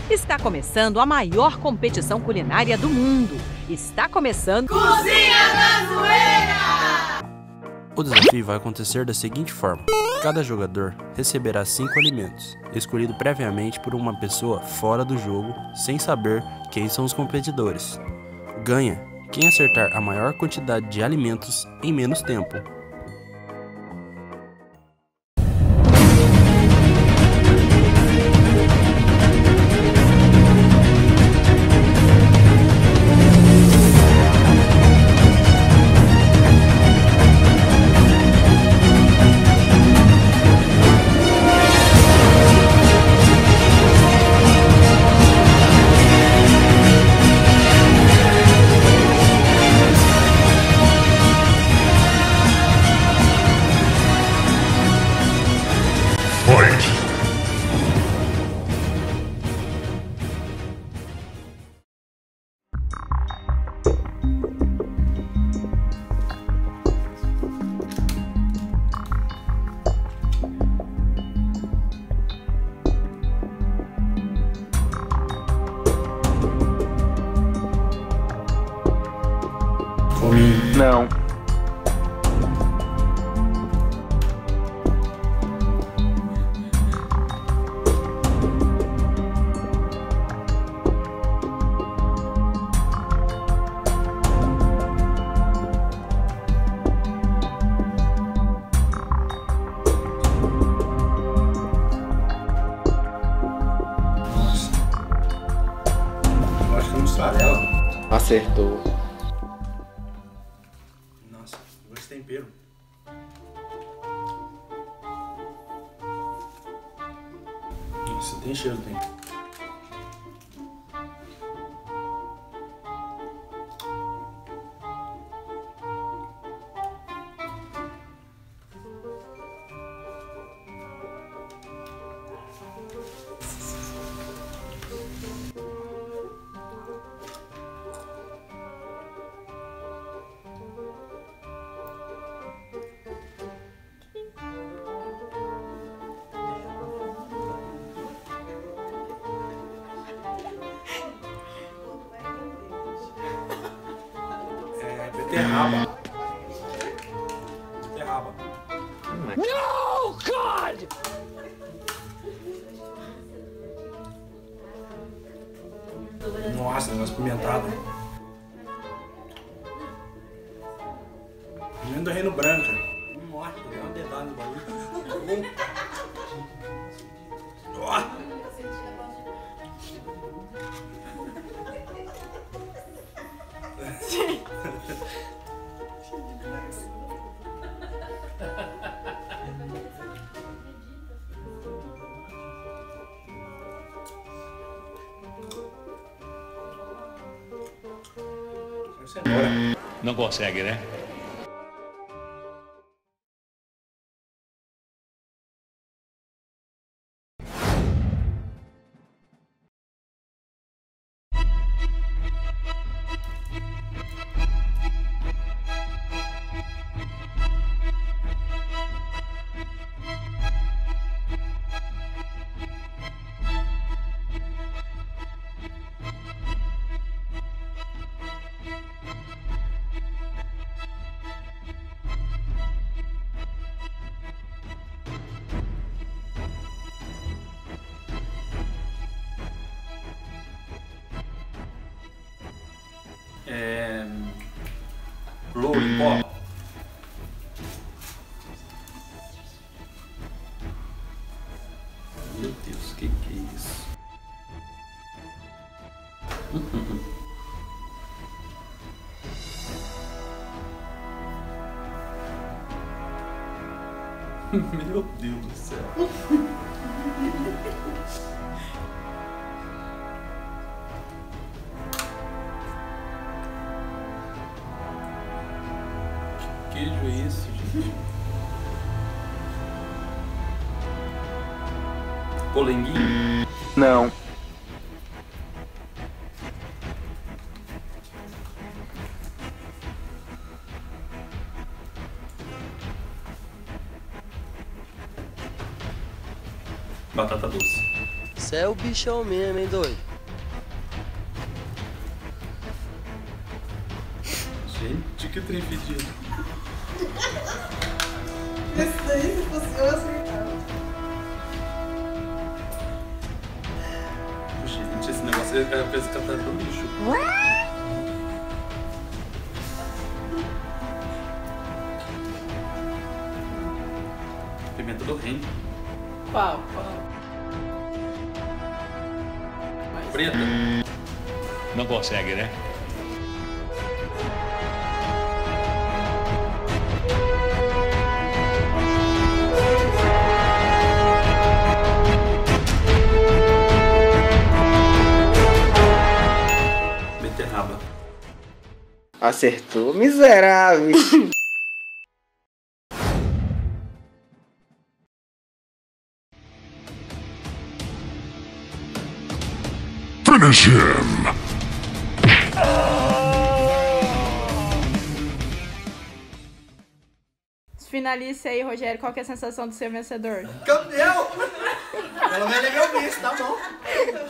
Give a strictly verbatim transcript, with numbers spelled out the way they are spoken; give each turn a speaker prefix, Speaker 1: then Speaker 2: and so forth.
Speaker 1: Está começando a maior competição culinária do mundo. Está começando...
Speaker 2: Cozinha da Zoeira!
Speaker 3: O desafio vai acontecer da seguinte forma. Cada jogador receberá cinco alimentos, escolhidos previamente por uma pessoa fora do jogo, sem saber quem são os competidores. Ganha quem acertar a maior quantidade de alimentos em menos tempo.
Speaker 4: Não.
Speaker 3: Nossa. Eu acho que é mussarela.
Speaker 4: Acertou.
Speaker 3: Nossa, esse tempero. Nossa, tem cheiro, tem. Beterraba. Beterraba.
Speaker 2: No, God!
Speaker 3: Nossa, negócio pimentado. Pimenta do Reino Branca. Nossa, deu uma dedada no bagulho. Oh.
Speaker 5: Não consegue, né?
Speaker 3: É... Lollipop. Meu Deus, que que é isso? Meu Deus do céu. Que queijo é esse, gente? Polenguinho?
Speaker 4: Não.
Speaker 3: Batata doce.
Speaker 4: Você é o bichão mesmo, hein, doido?
Speaker 3: Gente, que trem fedido.
Speaker 6: Esse daí, se fosse eu, acertava.
Speaker 3: Gente, esse negócio é a coisa que tá do lixo. Pimenta do reino.
Speaker 6: Qual? Qual?
Speaker 3: Preta.
Speaker 5: Não consegue, né?
Speaker 3: Beterraba.
Speaker 7: Acertou, miserável.
Speaker 8: Finish him!
Speaker 6: Finalice aí, Rogério. Qual que é a sensação de ser vencedor?
Speaker 7: Campeão! Pelo menos é meu bicho, tá bom?